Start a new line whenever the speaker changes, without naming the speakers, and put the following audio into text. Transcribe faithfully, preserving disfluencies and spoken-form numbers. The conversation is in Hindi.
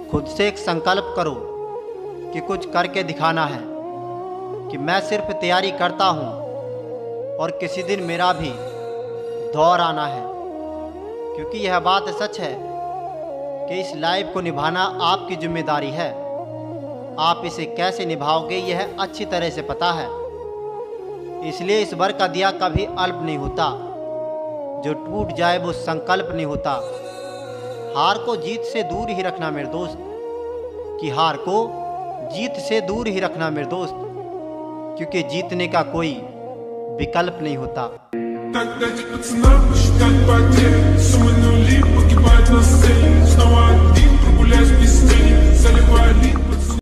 खुद से एक संकल्प करो कि कुछ करके दिखाना है, कि मैं सिर्फ तैयारी करता हूँ और किसी दिन मेरा भी दौर आना है। क्योंकि यह बात सच है कि इस लाइफ को निभाना आपकी जिम्मेदारी है। आप इसे कैसे निभाओगे यह अच्छी तरह से पता है। इसलिए इस वर का दिया कभी अल्प नहीं होता, जो टूट जाए वो संकल्प नहीं होता। हार को जीत से दूर ही रखना मेरे दोस्त, कि हार को जीत से दूर ही रखना मेरे दोस्त, क्योंकि जीतने का कोई विकल्प नहीं होता।
Так дайте пацанам посчитать потери. Суммы нули погибают на сцене. Снова один, прогуляюсь без тени. Заливаю лид.